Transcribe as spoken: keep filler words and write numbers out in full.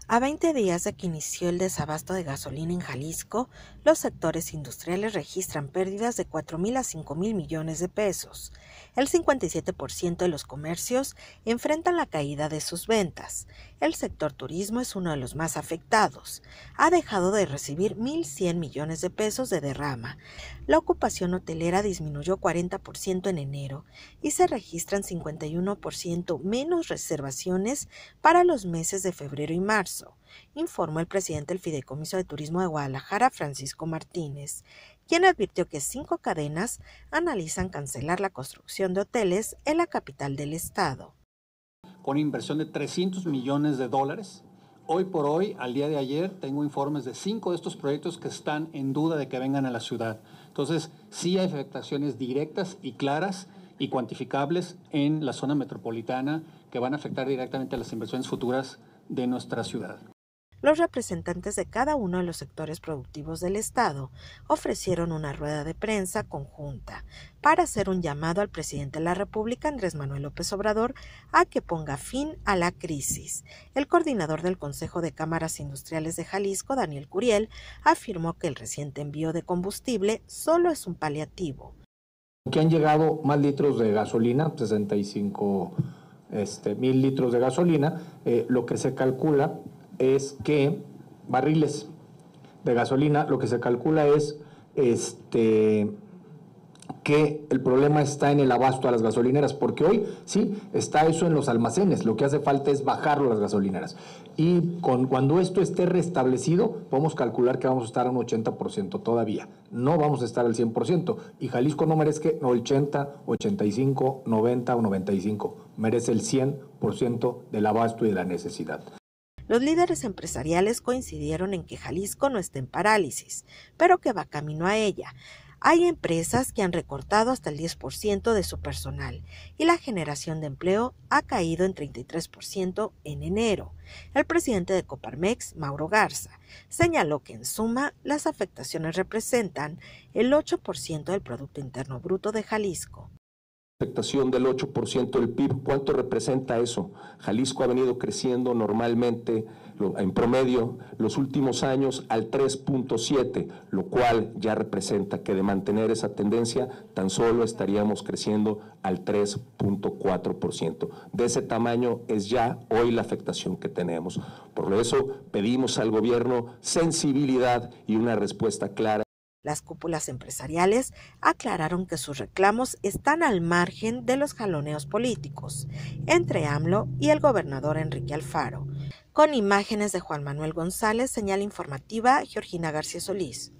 A veinte días de que inició el desabasto de gasolina en Jalisco, los sectores industriales registran pérdidas de cuatro mil a cinco mil millones de pesos. El cincuenta y siete por ciento de los comercios enfrentan la caída de sus ventas. El sector turismo es uno de los más afectados. Ha dejado de recibir mil cien millones de pesos de derrama. La ocupación hotelera disminuyó cuarenta por ciento en enero y se registran cincuenta y uno por ciento menos reservaciones para los meses de febrero y marzo, informó el presidente del Fideicomiso de Turismo de Guadalajara, Francisco Martínez, quien advirtió que cinco cadenas analizan cancelar la construcción de hoteles en la capital del estado. Con inversión de trescientos millones de dólares. Hoy por hoy, al día de ayer, tengo informes de cinco de estos proyectos que están en duda de que vengan a la ciudad. Entonces, sí hay afectaciones directas y claras y cuantificables en la zona metropolitana que van a afectar directamente a las inversiones futuras de nuestra ciudad. Los representantes de cada uno de los sectores productivos del estado ofrecieron una rueda de prensa conjunta para hacer un llamado al presidente de la República, Andrés Manuel López Obrador, a que ponga fin a la crisis. El coordinador del Consejo de Cámaras Industriales de Jalisco, Daniel Curiel, afirmó que el reciente envío de combustible solo es un paliativo. Que han llegado más litros de gasolina, sesenta y cinco este, mil litros de gasolina, eh, lo que se calcula es que barriles de gasolina, lo que se calcula es este, que el problema está en el abasto a las gasolineras, porque hoy sí está eso en los almacenes, lo que hace falta es bajarlo a las gasolineras. Y con, cuando esto esté restablecido, podemos calcular que vamos a estar a un ochenta por ciento todavía. No vamos a estar al cien por ciento. Y Jalisco no merece ochenta, ochenta y cinco, noventa o noventa y cinco. Merece el cien por ciento del abasto y de la necesidad. Los líderes empresariales coincidieron en que Jalisco no está en parálisis, pero que va camino a ella. Hay empresas que han recortado hasta el diez por ciento de su personal y la generación de empleo ha caído en treinta y tres por ciento en enero. El presidente de Coparmex, Mauro Garza, señaló que en suma las afectaciones representan el ocho por ciento del Producto Interno Bruto de Jalisco. Afectación del ocho por ciento del P I B, ¿cuánto representa eso? Jalisco ha venido creciendo normalmente, en promedio, los últimos años al tres punto siete, lo cual ya representa que de mantener esa tendencia tan solo estaríamos creciendo al tres punto cuatro por ciento. De ese tamaño es ya hoy la afectación que tenemos. Por eso pedimos al gobierno sensibilidad y una respuesta clara. Las cúpulas empresariales aclararon que sus reclamos están al margen de los jaloneos políticos entre AMLO y el gobernador Enrique Alfaro. Con imágenes de Juan Manuel González, señal informativa Georgina García Solís.